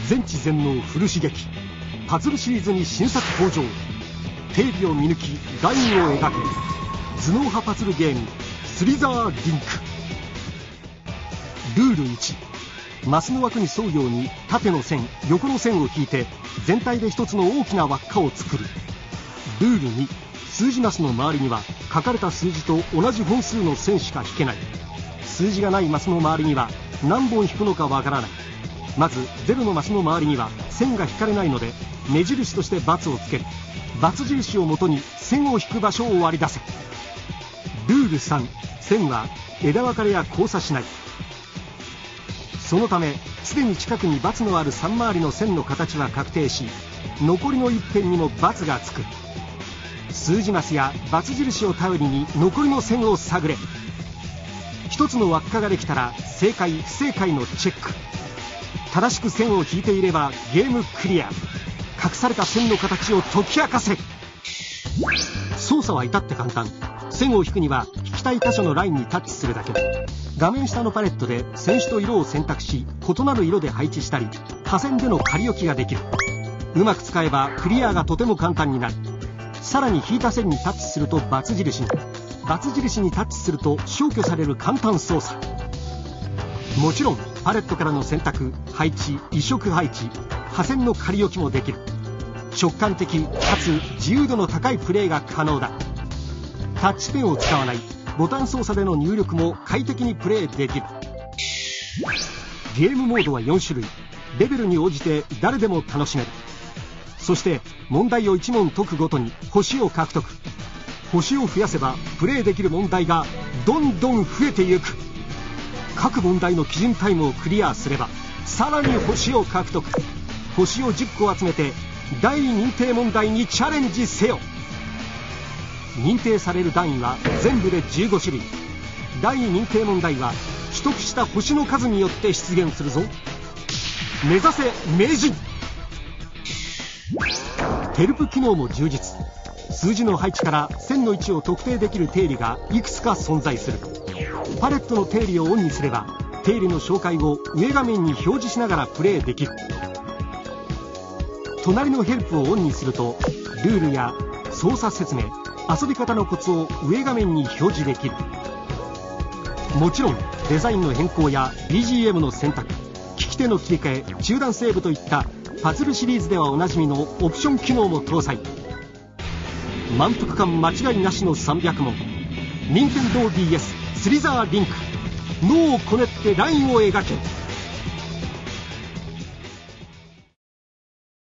全知全能フル刺激パズルシリーズに新作登場。定理を見抜きラインを描ける頭脳派パズルゲームスリザーリンク。ルール1、マスの枠に沿うように縦の線横の線を引いて全体で一つの大きな輪っかを作る。ルール2、数字マスの周りには書かれた数字と同じ本数の線しか引けない。数字がないマスの周りには何本引くのかわからない。まず0のマスの周りには線が引かれないので目印として×をつける。×印をもとに線を引く場所を割り出せ。ルール3、線は枝分かれや交差しない。そのためすでに近くに×のある3回りの線の形は確定し、残りの1辺にも×がつく。数字マスや×印を頼りに残りの線を探れ。一つの輪っかができたら正解不正解のチェック。正しく線を引いていればゲームクリア。隠された線の形を解き明かせ。操作は至って簡単。線を引くには引きたい箇所のラインにタッチするだけ。画面下のパレットで線種と色を選択し、異なる色で配置したり破線での仮置きができる。うまく使えばクリアがとても簡単になる。さらに引いた線にタッチすると×印に、×印にタッチすると消去される簡単操作。もちろんパレットからの選択、配置、移植配置、破線の仮置きもできる。直感的かつ自由度の高いプレーが可能だ。タッチペンを使わないボタン操作での入力も快適にプレーできる。ゲームモードは4種類。レベルに応じて誰でも楽しめる。そして問題を1問解くごとに星を獲得。星を増やせばプレーできる問題がどんどん増えていく。各問題の基準タイムをクリアすればさらに星を獲得。星を10個集めて大認定問題にチャレンジせよ。認定される段位は全部で15種類。大認定問題は取得した星の数によって出現するぞ。目指せ名人。ヘルプ機能も充実。数字の配置から線の位置を特定できる定理がいくつか存在する。パレットの定理をオンにすれば定理の紹介を上画面に表示しながらプレイできる。隣のヘルプをオンにするとルールや操作説明、遊び方のコツを上画面に表示できる。もちろんデザインの変更や BGM の選択、利き手の切り替え、中断セーブといったパズルシリーズではおなじみのオプション機能も搭載。満腹感間違いなしの300問。任天堂 DS スリザーリンク。脳をこねってラインを描け。